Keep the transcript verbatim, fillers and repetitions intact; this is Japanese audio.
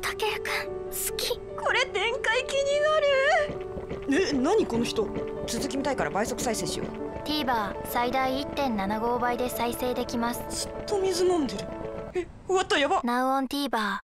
タケルくん好き。 これ展開気になる。 え、何この人。続き見たいから倍速再生しよう。 TVer 最大 いってんななご 倍で再生できます。 ずっと水飲んでる。え、終わった。やば。 Now on TVer